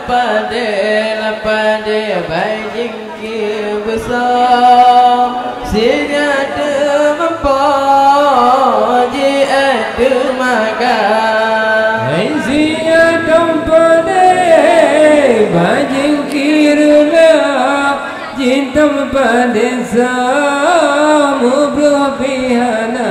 pada baik jingkir besar Sehingga ada mempunyai ada makan Sehingga pada baik jingkir Cinta pada sama berpihana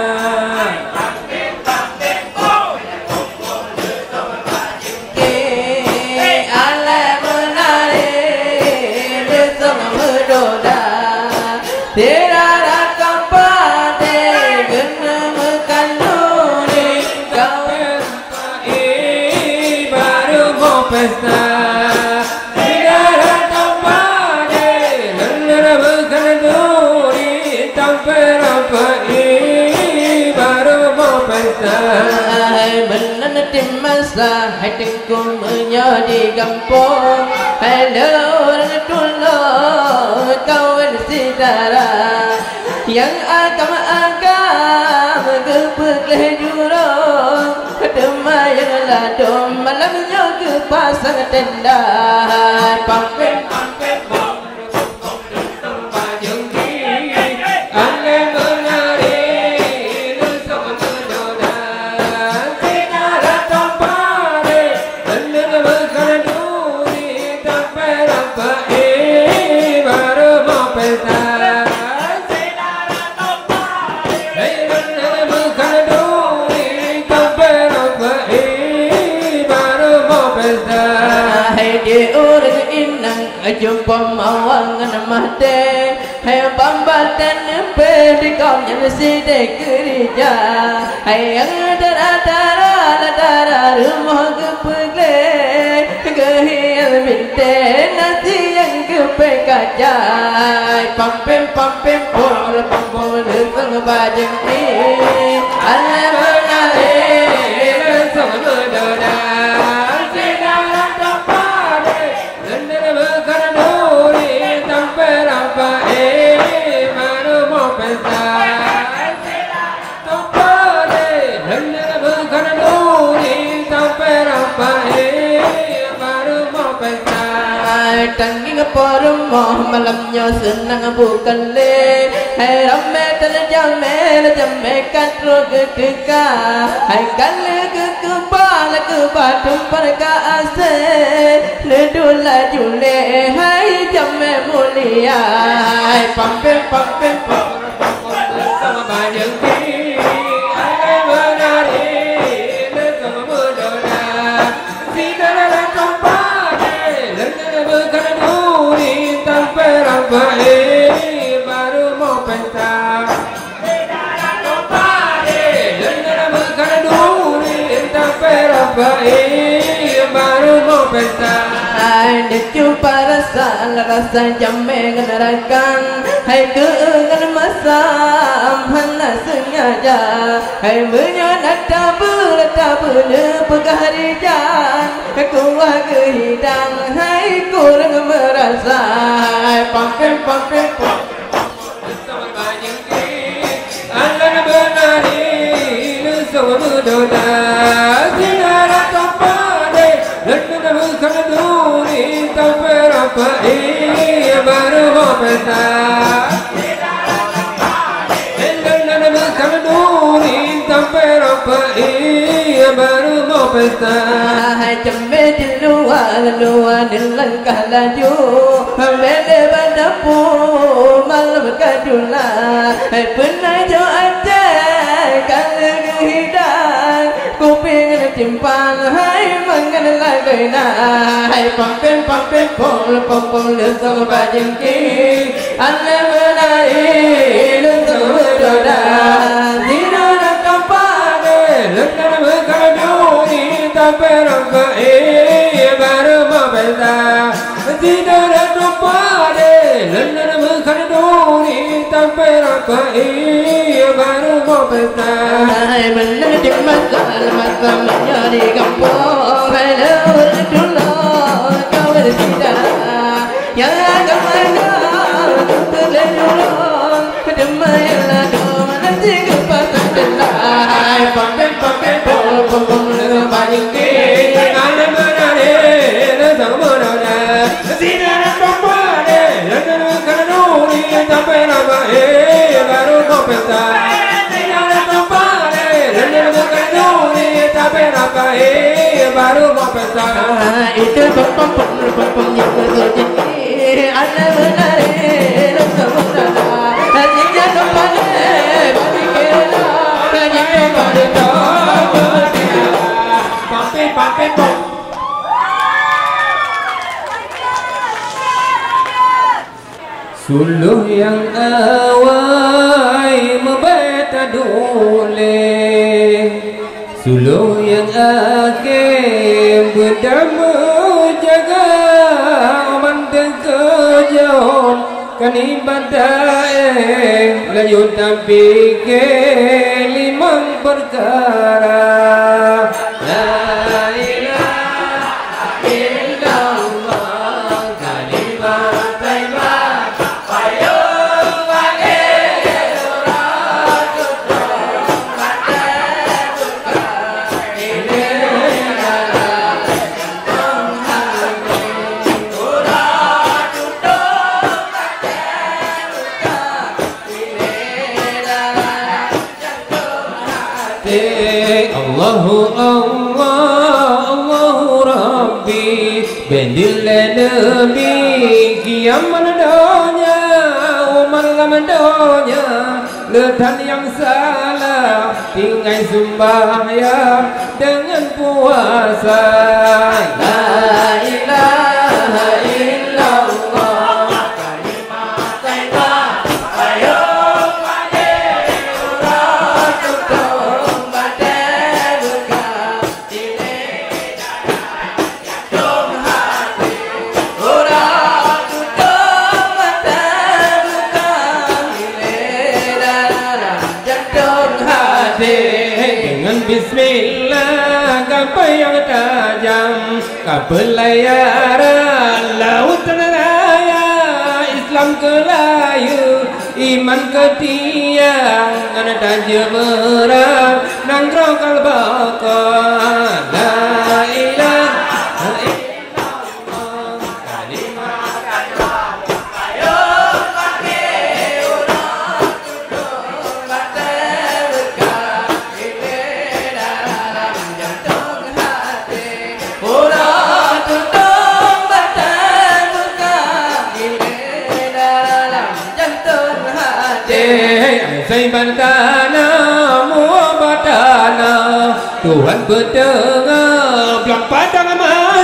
masa hai tengku menjadi kampung hai lorong tulung kawan saudara yang agam kepeleh jurung kedemayan ladom malamnya ke pasang tenda pampin jumpa mawangan mati hai bambatan pedi kau yang sedek gereja hai yang dara rumah kepegle kehil binte nasi yang kepekaja pampem pol sang bajeng ni alam nare sang dora Tangging parum malamnya senang bukan le hai ramme jamme katro gedeka hai kale ke kepala ke batum perka ase ledula jule hai jamme mulia hai pampem sama bajeng ki ale menari le sama mudona sidara kompade baru mau pesta baru mau pesta jumpa rasa jamme ngenerakan hai keengan masa mana sengaja hai menyanat tabune pegaharijan kuah kehidang hai kurang merasa pampem sama bajeng ki alan benari sama mudona sinara kampade lendana bukan duri tamperapa baru mau pesta lendana bukan duri tamperapa baru mau pesta jamme di luar dilangkah laju mele badapu malam kadula pernah jo aja kalau hidang kuping timpang hai mangan lagi hai pampem pol sang bajeng ki ale menari sang berdoa dinara kampade lendana berkaduni tamperapa baru mau pesta dinara kampade lendana berkaduni tamperapa baru mau pesta hai menjadi masa menjadi kampung hai lorong tulung kau tidak yang agam kepeleh jurung kedemayan ladom nanti ke pasang tenda pampem pol bajeng ki ale menari baru mau pesta. Itu pem yang berjanji ada benar sebenarnya hanya kembali bagi kita hanya kembali pape pop. Suluh yang awai membeta dule, suluh yang akhir berdama jaga oman terkejon kan ibadah layut tapi ke limang perkara. Allahu Allah, Allahu Rabbi, bendile Nabi, kiamat doanya, umat doanya, letan yang salah, tinggal sembahyang dengan puasa. La ilaha illallah, kalimat thayyibah, ayo. Bismillah kapal yang tajam, kapal layaran laut raya, Islam ke layu, iman ke tiang, ada jemerang nangkrong kalbaka. La ilaha illallah, kalimat thayyibah, ayo pakai ulang tudung batal berkah. Saya bantana mua batana Tuhan berdengar belang padang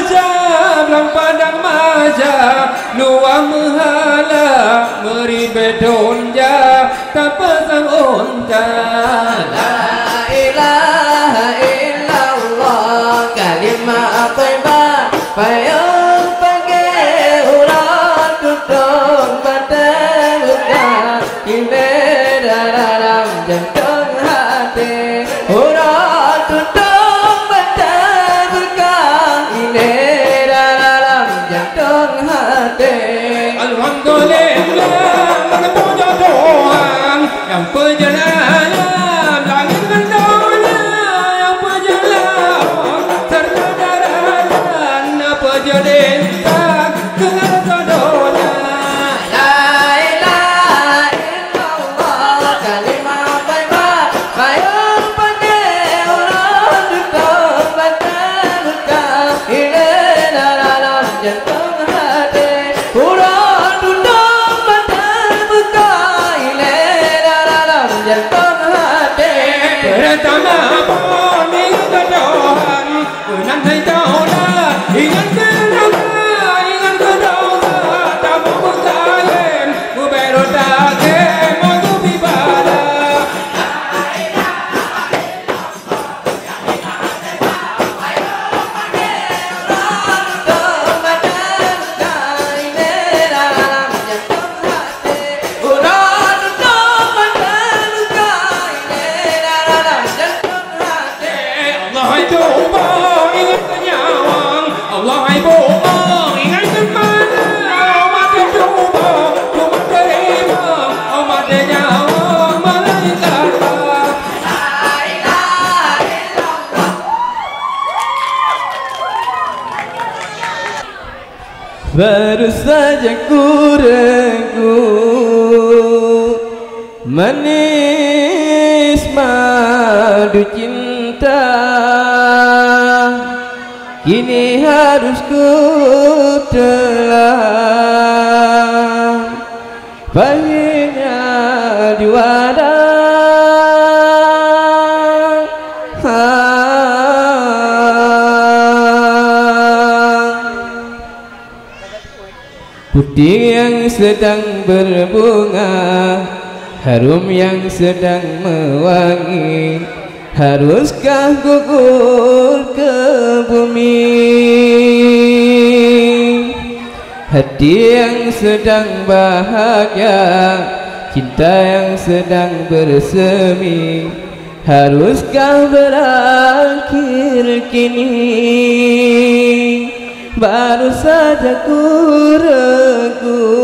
masa luar mehala meri bedonja tak pasang unta. La ilaha illallah, kalimat thayyibah payung pakai urat tutup badan luka dalam jantung hati, urat tutup badan luka dalam jantung hati. Alhamdulillah mengepuja Tuhan yang perjalanan langit dan dunia, yang perjalanan serta daratan perjalanan dengan sadonya. Pertama pun ingat Tuhan, ingat Tuhan, ingat Tuhan, tak mau berkalian, berberotage, mau beribadah. Baru saja ku ragu manis madu cinta, baginya juara. Putih yang sedang berbunga, harum yang sedang mewangi, haruskah gugur ke bumi? Hati yang sedang bahagia, cinta yang sedang bersemi, haruskah berakhir kini? Baru saja ku ragu,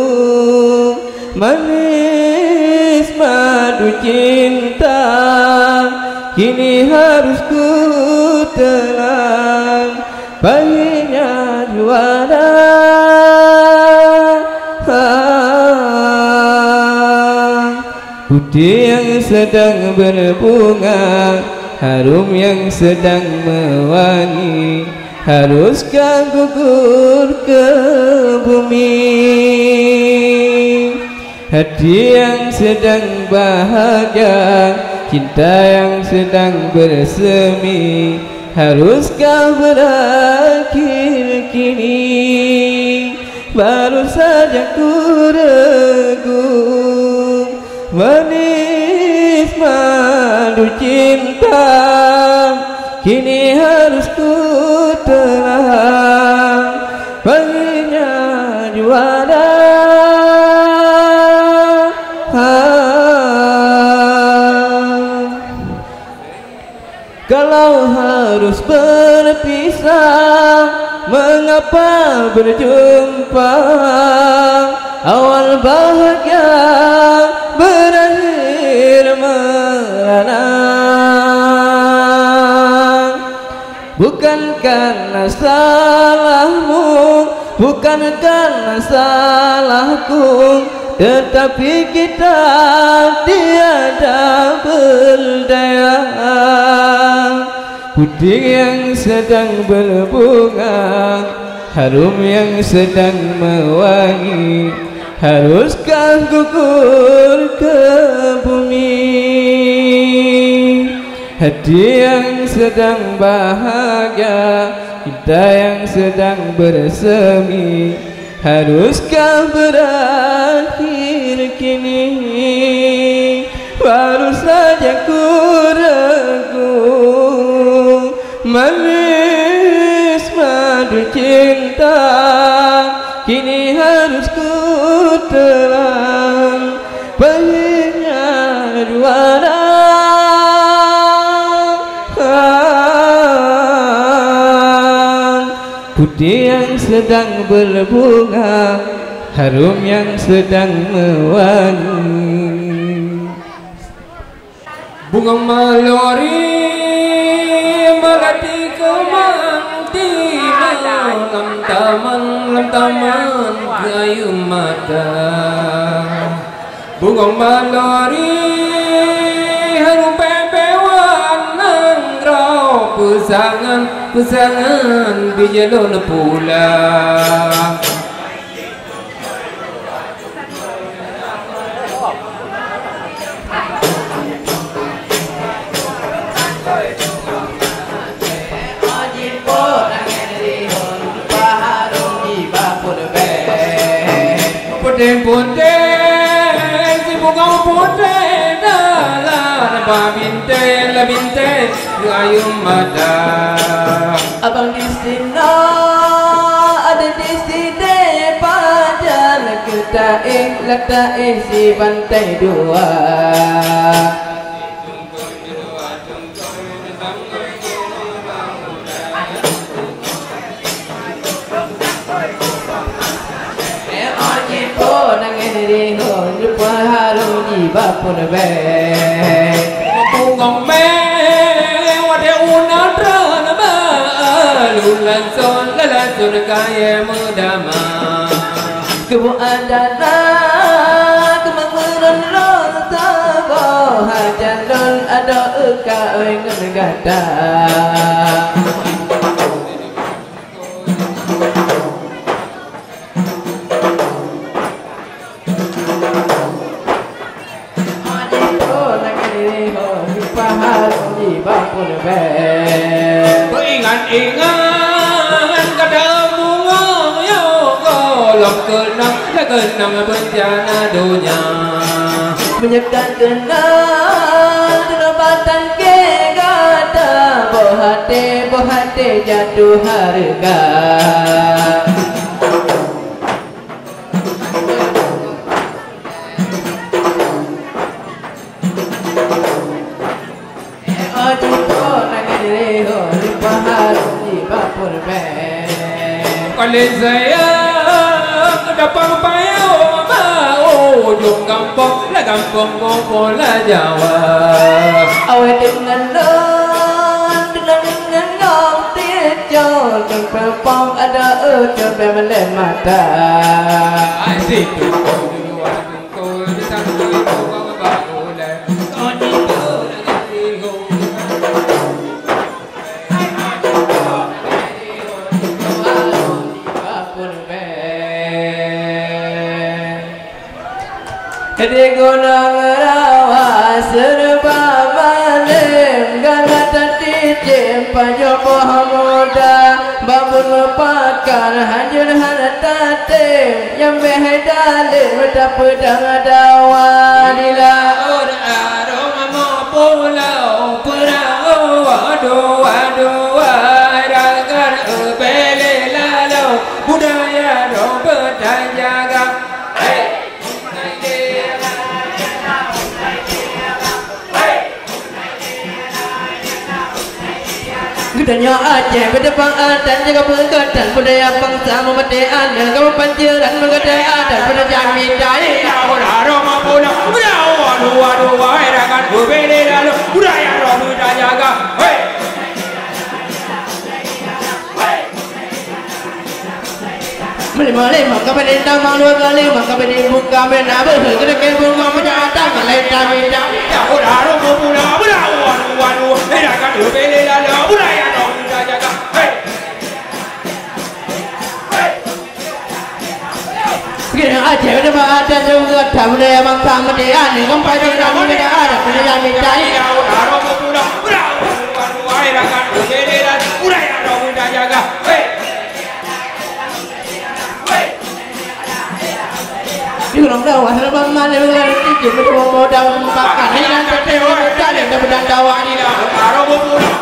manis madu cinta, kini harus ku telan, baginya juara. Putih yang sedang berbunga, harum yang sedang mewangi, haruskah gugur ke bumi? Hati yang sedang bahagia, cinta yang sedang bersemi, haruskah berakhir kini? Baru saja ku ragu, manis madu cinta, kini harus ku telan, baginya juara. Kalau harus berpisah, mengapa berjumpa? Awal bahagia berakhir merana. Bukan karena salahmu, bukan karena salahku, tetapi kita tiada berdaya. Putih yang sedang berbunga, harum yang sedang mewangi, haruskah gugur ke bumi? Hati yang sedang bahagia, cinta yang sedang bersemi, haruskah berakhir kini? Baru saja ku ragu, manis madu cinta, kini harus ku telan, baginya juara. Putih yang sedang berbunga, harum yang sedang mewangi. Bunga malori melati kemang di malam taman kayu mata. Bunga malori harum pepewan nangrau, pusangan bijelon pula. Putih-putih si bunga putih dalam bintang kayu mata. Abang di sini ada di sini pada letak si pantai dua. Lupa harum di bapun be. Bunga me wade unadran ba, lulan son kaya mudama. Kebu adana kemanguran ron tabo, hajalon ada uka wengen gata. pun be. Beringat-ingat kata bunga yo golok kenang kenang bencana dunia. Menyekat kenang terobatan ke kata bohate jatuh harga. Kali saya dapat payo mau ujung kampung lah kampung pola Jawa. Awet dengan tiada yang perempuan ada ucap bemelem mata. Situ kau kau di sana kau baru le. Kau di Di gunung rawa serba malam galatan dicem pajoh muda babun lepaskan hancur harta tem yang behdalim tak pedang dawa di laut aroma mau pulau pulau aduh aduh ragar bele lalau budaya dong berjaga. Gedanya Aceh berdepan dan jaga pergatan budaya bangsa memedaan dan kamu panjiran mengadaan dan pada jamin dari aroma pulau pulau aduh aduh ragar bele lalau budaya dong berjaga. Lima kapan ditambah dua kali maka dibuka benar berhenti bunga menjadi meleta minta. Ya udah pulau pulau ragar bele lalau budaya dong berjaga. Kita Aceh ada ada juga tamu dia bangsa median ni kan pada tamu dia ada pada jamin cari. Ya udah pulau pulau ragar bele lalau budaya dong berjaga. Di gunung rawa serba mana mengalir tinggi bermodal makan. Ini nanti kita ada dapat dawa ni lah. Aroma pulau